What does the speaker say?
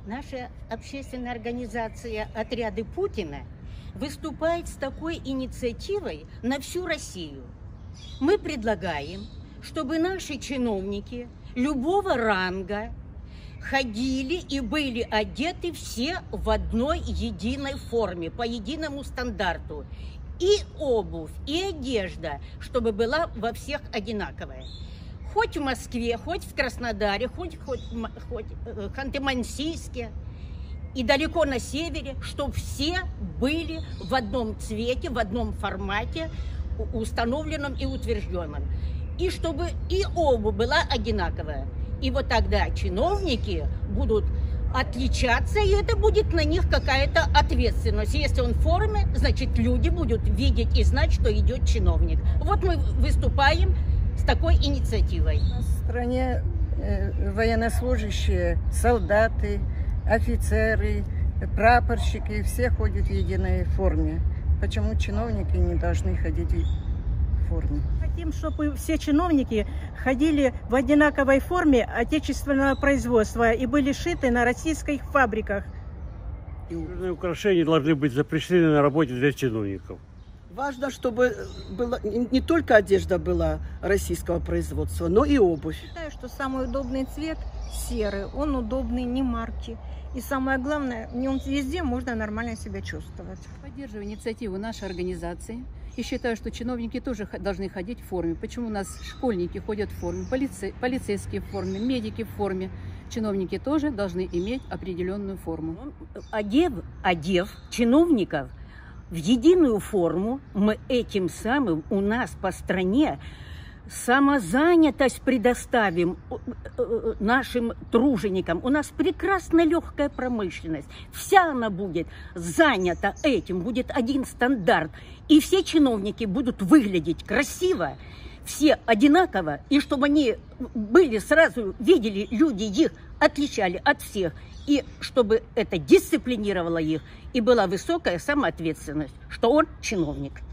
Наша общественная организация «Отряды Путина» выступает с такой инициативой на всю Россию. Мы предлагаем, чтобы наши чиновники любого ранга ходили и были одеты все в одной единой форме, по единому стандарту. И обувь, и одежда, чтобы была во всех одинаковая. Хоть в Москве, хоть в Краснодаре, хоть в Ханты-Мансийске и далеко на севере, чтобы все были в одном цвете, в одном формате, установленном и утвержденном. И чтобы и обувь была одинаковая. И вот тогда чиновники будут отличаться, и это будет на них какая-то ответственность. Если он в форме, значит, люди будут видеть и знать, что идет чиновник. Вот мы выступаем с такой инициативой. В стране военнослужащие, солдаты, офицеры, прапорщики, все ходят в единой форме. Почему чиновники не должны ходить в форме? Хотим, чтобы все чиновники ходили в одинаковой форме отечественного производства и были шиты на российских фабриках. Украшения должны быть запрещены на работе для чиновников. Важно, чтобы не только одежда была российского производства, но и обувь. Считаю, что самый удобный цвет серый, он удобный, не марки. И самое главное, в нем везде можно нормально себя чувствовать. Поддерживаю инициативу нашей организации и считаю, что чиновники тоже должны ходить в форме. Почему у нас школьники ходят в форме, полицейские в форме, медики в форме. Чиновники тоже должны иметь определенную форму. Одев чиновников в единую форму, мы этим самым у нас по стране самозанятость предоставим нашим труженикам. У нас прекрасная легкая промышленность. Вся она будет занята этим, будет один стандарт. И все чиновники будут выглядеть красиво, все одинаково, и чтобы они были сразу, видели люди их, отличали от всех. И чтобы это дисциплинировало их, и была высокая самоответственность, что он чиновник.